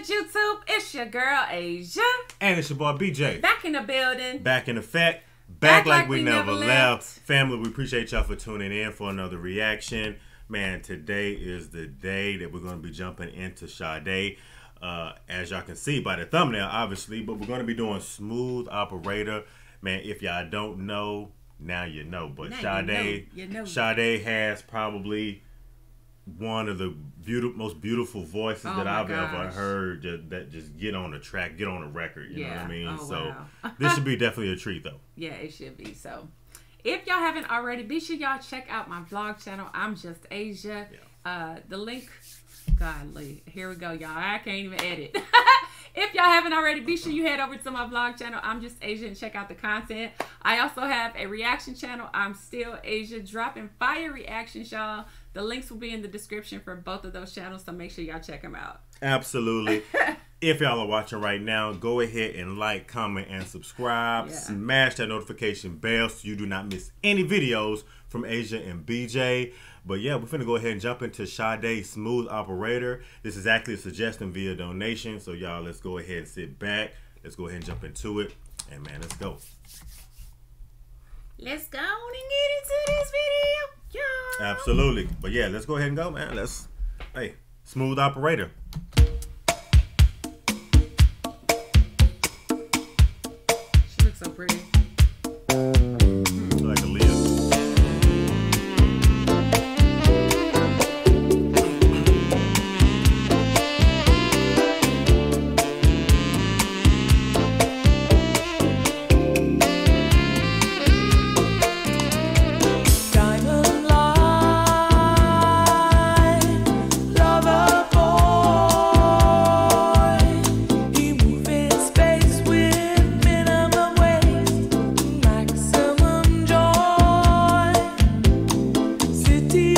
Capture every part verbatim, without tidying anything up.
YouTube. It's your girl Asia. And it's your boy B J. Back in the building. Back in effect. Back, Back like, like we, we never, never left. left. Family, we appreciate y'all for tuning in for another reaction. Man, today is the day that we're going to be jumping into Sade. Uh, as y'all can see by the thumbnail, obviously. But we're going to be doing Smooth Operator. Man, if y'all don't know, now you know. But Now Sade, you know, you know. Sade has probably one of the beautiful, most beautiful voices Oh that my I've ever gosh. heard that, that just get on the track, get on the record. You know what I Yeah. mean? Oh, so wow. this should be definitely a treat, though. Yeah, it should be. So, if y'all haven't already, be sure y'all check out my vlog channel. I'm Just Asia. Yeah. Uh, the link, godly, here we go, y'all. I can't even edit. If y'all haven't already, be sure you head over to my vlog channel. I'm Just Asia and check out the content. I also have a reaction channel. I'm Still Asia, dropping fire reactions, y'all. The links will be in the description for both of those channels, so make sure y'all check them out. Absolutely. If y'all are watching right now, go ahead and like, comment, and subscribe. Yeah. Smash that notification bell so you do not miss any videos from Asia and B J. But yeah, we're finna go ahead and jump into Sade Smooth Operator. This is actually a suggestion via donation. So y'all, let's go ahead and sit back. Let's go ahead and jump into it. And man, let's go. Let's go on and get into this video, y'all. Absolutely. But yeah, let's go ahead and go, man. Let's, hey, Smooth Operator. She looks so pretty. Like a Leah. Diamond line, lover boy. He moves in space with minimum waste, maximum joy. City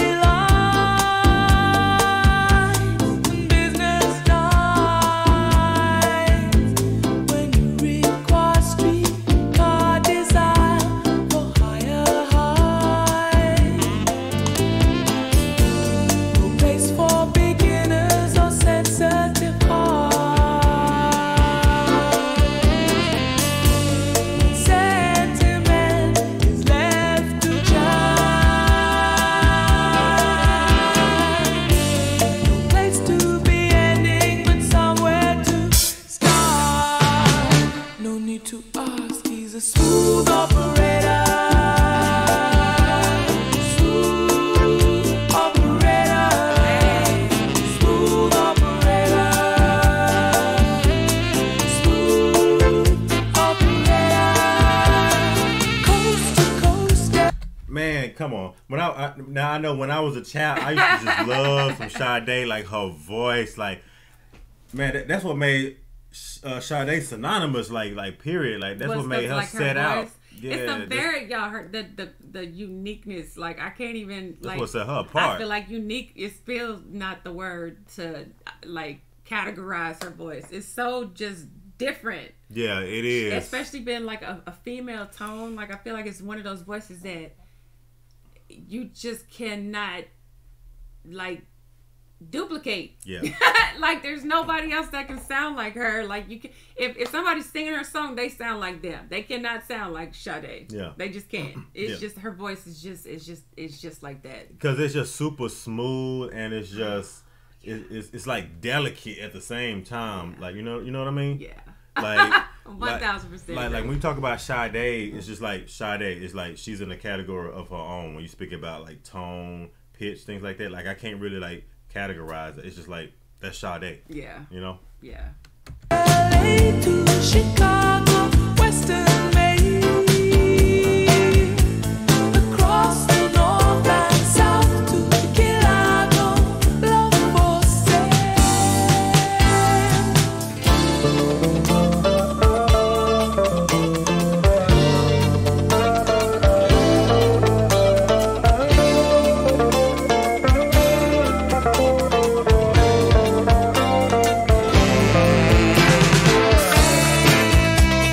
lights, business nights. When you require streetcar desire for higher heights. No place for beginners or sensitive hearts. Sentiment is left to child. No place to be ending, but somewhere to start. No need to ask, he's a smooth operator. Smooth operator. Smooth operator. Smooth operator. Coast to coast. Man, come on. When I, I now I know when I was a child, I used to just love some Sade, like her voice, like man, that, that's what made uh, Sade synonymous, like like period, like that's Was what made the- her like set out. voice. Yeah, it's the that's, very y'all heard the, the the uniqueness. Like I can't even that's like what set her I apart. feel like unique is still not the word to like categorize her voice. It's so just different. Yeah, it is. Especially being like a, a female tone. Like I feel like it's one of those voices that you just cannot like duplicate. Yeah. Like there's nobody else that can sound like her. Like you can, if, if somebody's singing her song, they sound like them. They cannot sound like Sade. Yeah. They just can't. It's Yeah. just her voice is just it's just it's just like that. Because it's just super smooth and it's just it, it's it's like delicate at the same time. Like you know you know what I mean? Yeah. Like One thousand percent. Like like when you talk about Sade, it's just like Sade. It's like she's in a category of her own. When you speak about like tone, pitch, things like that, like I can't really like categorize it. It's just like that's Sade. Yeah. You know? Yeah. L A to Chicago, Western Maine, across the north and south to Chicago, love for sale.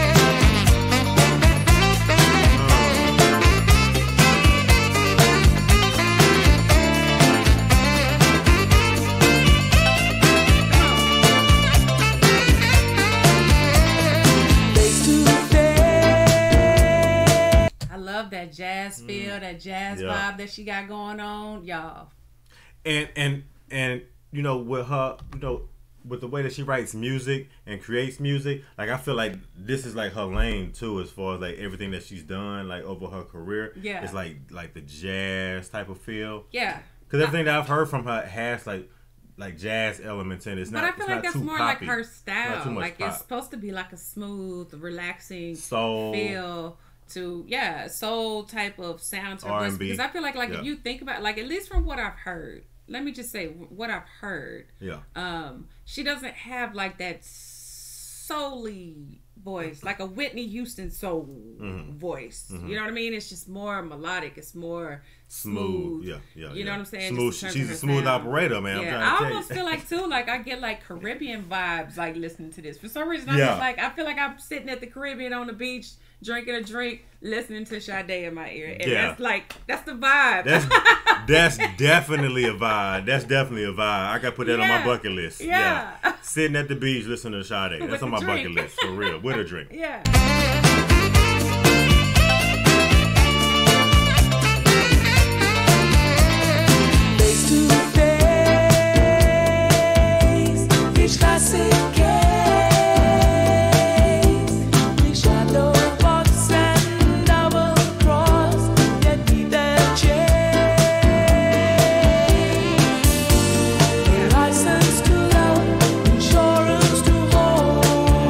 jazz feel, that jazz Yeah. vibe that she got going on, y'all. And and and you know, with her, you know, with the way that she writes music and creates music, like I feel like this is like her lane too, as far as like everything that she's done like over her career. Yeah. It's like like the jazz type of feel. Yeah. Because everything that I've heard from her has like like jazz elements in it. It's But not. I feel it's like not that's too more poppy. like her Not style. too much Like pop. it's supposed to be like a smooth, relaxing Soul. feel to yeah, soul type of sound to her R voice. and B. Because I feel like like Yeah. if you think about like at least from what I've heard, let me just say what I've heard. Yeah. Um, she doesn't have like that soul-y voice, like a Whitney Houston soul Mhm. voice. Mhm. You know what I mean? It's just more melodic. It's more Smooth. smooth. Yeah. Yeah. You yeah. know what I'm saying? Smooth. Just in terms She's of a her smooth sound. operator, man. I'm Yeah, trying I to tell almost you. feel like too, like I get like Caribbean vibes, like listening to this. For some reason, I'm Yeah. just like I feel like I'm sitting at the Caribbean on the beach, drinking a drink, listening to Sade in my ear, and Yeah. that's like that's the vibe. That's that's definitely a vibe. That's definitely a vibe. I gotta put that on Yeah. my bucket list. Yeah. Sitting at the beach listening to Sade. That's With on the my bucket drink. list for real. With a drink. yeah. Face to face, each classic case. We shadow box and double cross, yet neither change. License to love, insurance to hold.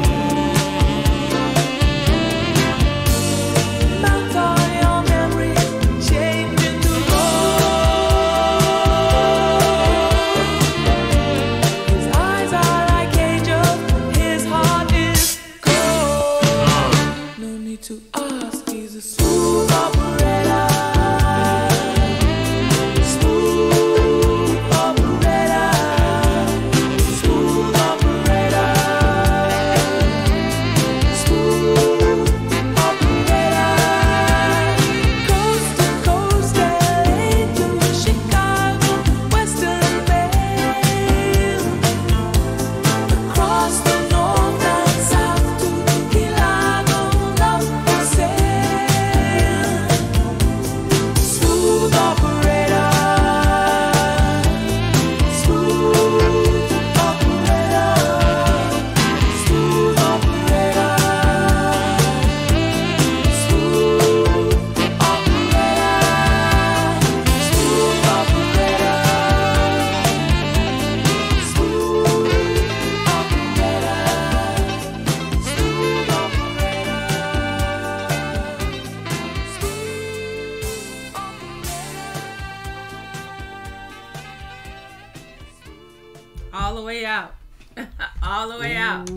Mount on your memory, changing the His eyes are like angels, his heart is cold. No need to ask, he's a smooth operator. Smooth operator. Smooth operator. Smooth operator. Coast to coast, L A to Chicago, Western Mail. Across the north and south to Key Largo, love for sale. Smooth operator. Smooth operator. Smooth operator. Smooth operator. Smooth operator. Smooth operator. Smooth All the way out. All the way out.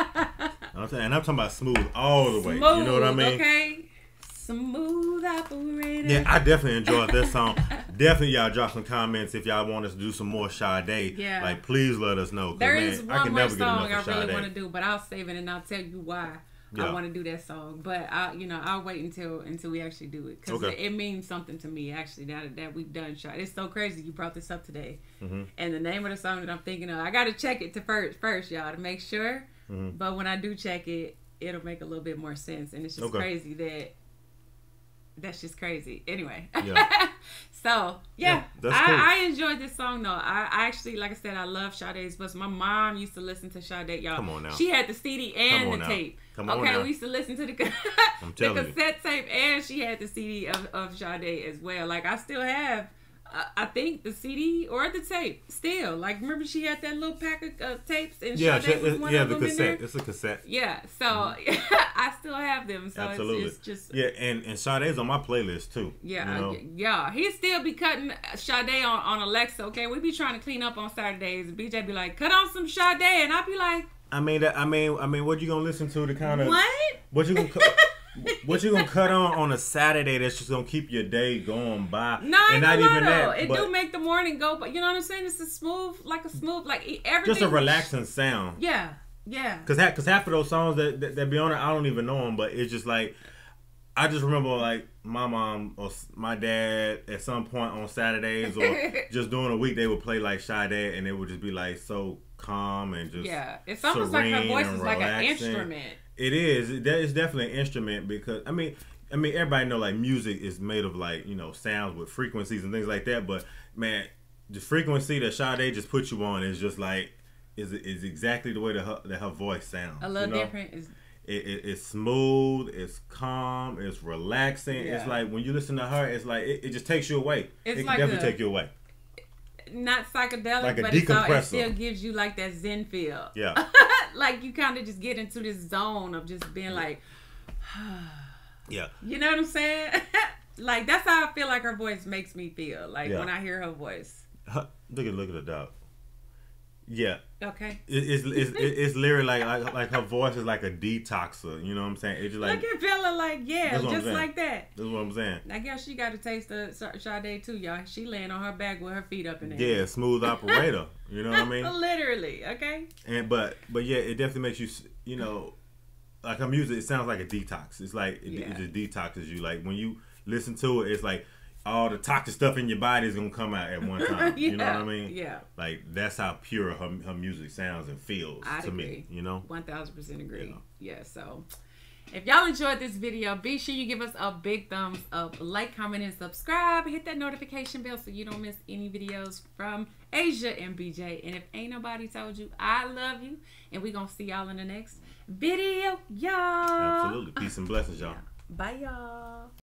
I'm saying, and I'm talking about smooth all the way. Smooth, You know what I mean? Okay. Smooth operator. Yeah, I definitely enjoyed this song. Definitely, y'all drop some comments if y'all want us to do some more Sade. Yeah. Like, please let us know. 'cause, There man, is I one can more never get song enough I of really Sade. want to do, but I'll save it and I'll tell you why Yeah. I want to do that song. But I, you know, I'll wait until until we actually do it because Okay. it, it means something to me. Actually, now that, that we've done shot, it's so crazy you brought this up today. Mhm. And the name of the song that I'm thinking of, I got to check it to first, first, y'all, to make sure. Mhm. But when I do check it, it'll make a little bit more sense. And it's just Okay. crazy that. That's just crazy. Anyway. Yeah. So, yeah. Yeah, that's I, cool. I enjoyed this song, though. I, I actually, like I said, I love Sade's books. My mom used to listen to Sade, y'all. Come on now. She had the C D and Come on the now. tape. Come on okay, now. we used to listen to the, the telling you. cassette tape, and she had the C D of, of Sade as well. Like, I still have, uh, I think, the C D or the tape still. Like, remember she had that little pack of uh, tapes, and Yeah, Sade was she- one yeah, of the them in there? cassette. It's a cassette. Yeah, so I still have them. So Absolutely. it's, it's just Yeah, and, and Sade's on my playlist too. yeah, You know? yeah. He still be cutting Sade on, on Alexa. Okay, we be trying to clean up on Saturdays. B J be like, cut on some Sade, and I be like, I mean, that, I mean, I mean, what you gonna listen to to kind of what? What you gonna cut? What you gonna cut on on a Saturday that's just gonna keep your day going by? Nah, and not not even though. that, It but do make the morning go, but you know what I'm saying? It's a smooth, like a smooth, like e- everything. just a relaxing sound. Yeah, yeah. Cause half, cause half of those songs that, that that be on it, I don't even know them, but it's just like I just remember like my mom or s- my dad at some point on Saturdays or just during the week they would play like Sade and it would just be like so calm and just Yeah, it's almost like her serene voice and is like an relaxing. instrument. It is. That is definitely an instrument because I mean, I mean, everybody know like music is made of like, you know, sounds with frequencies and things like that. But man, the frequency that Sade just put you on is just like is is exactly the way that her, that her voice sounds. A little you know? different. Is It, it, it's smooth, it's calm, it's relaxing. Yeah. It's like when you listen to her, it's like it, it just takes you away. It's it can like definitely a- take you away. not psychedelic, Like a but it's all, it decompressor. still gives you like that Zen feel. Yeah. Like you kind of just get into this zone of just being like, Yeah. you know what I'm saying? Like that's how I feel like her voice makes me feel. Like Yeah. when I hear her voice. Her, look at look at the dog. Yeah. Okay. It, it's, it's it's literally like, like like her voice is like a detoxer. You know what I'm saying? It's just like Look at Bella, like yeah, That's what I'm just saying. like that. that's what I'm saying. I guess she got to taste the Sa- Sade too, y'all. She laying on her back with her feet up in the Yeah, smooth operator. You know what I mean? Literally, okay. And but but yeah, it definitely makes you s- you know, like her music. It sounds like a detox. It's like it, Yeah. it just detoxes you. Like when you listen to it, it's like all the toxic stuff in your body is gonna come out at one time. yeah. You know what I mean? Yeah, Like that's how pure her her music sounds and feels I to agree. me. You know? one thousand percent agree. Yeah. Yeah. So, if y'all enjoyed this video, be sure you give us a big thumbs up, like, comment, and subscribe. Hit that notification bell so you don't miss any videos from Asia and B J. And if ain't nobody told you, I love you. And we gonna see y'all in the next video, y'all. Absolutely. Peace and blessings, y'all. Bye, y'all.